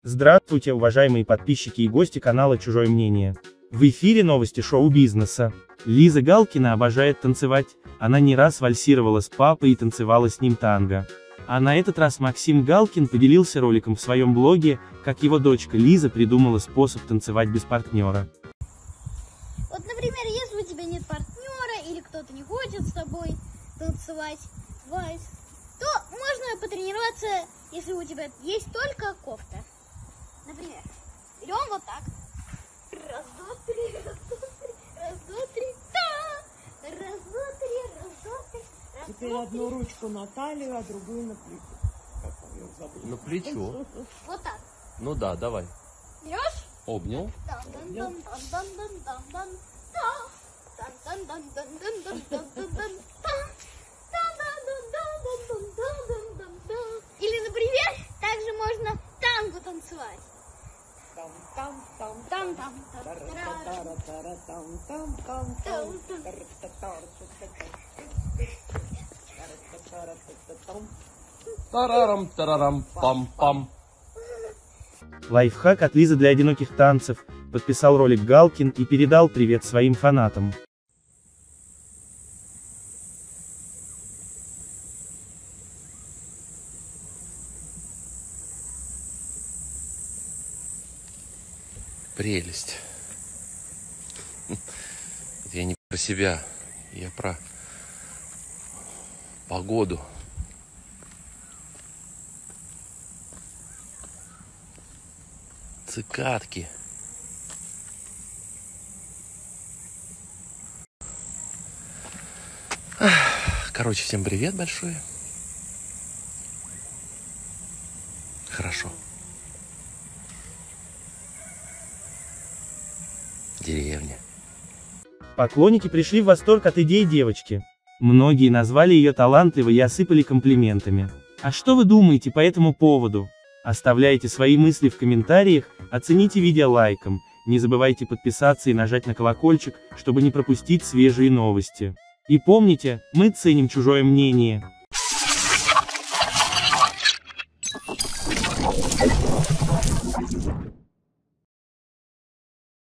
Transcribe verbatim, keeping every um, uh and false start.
Здравствуйте, уважаемые подписчики и гости канала «Чужое мнение». В эфире новости шоу-бизнеса. Лиза Галкина обожает танцевать, она не раз вальсировала с папой и танцевала с ним танго. А на этот раз Максим Галкин поделился роликом в своем блоге, как его дочка Лиза придумала способ танцевать без партнера. Вот, например, если у тебя нет партнера или кто-то не хочет с тобой танцевать вальс, то можно потренироваться, если у тебя есть только кофта. Например, берем вот так. Раз, два, три, раз, два, три, раз, два, три, та! Раз, два, три, раз, два, три, раз, Теперь два, одну три. ручку на талию, а другую на плечо. Как там её зовут? На плечо. Вот так. Ну да, давай. Берешь? Обнял. Или, например, также можно танго танцевать. Там, там, там, Там, там, там, тара-та-тара-тара, там, там, там, там, тара-та-тара-та-та-там. Тарарам, тарарам, пам-пам. Лайфхак от Лизы для одиноких танцев, подписал ролик Галкин и передал привет своим фанатам. Прелесть. Это я не про себя, я про погоду. Цикадки. Короче, всем привет большой. Хорошо. Деревня. Поклонники пришли в восторг от идеи девочки. Многие назвали ее талантливой и осыпали комплиментами. А что вы думаете по этому поводу? Оставляйте свои мысли в комментариях, оцените видео лайком, не забывайте подписаться и нажать на колокольчик, чтобы не пропустить свежие новости. И помните, мы ценим чужое мнение.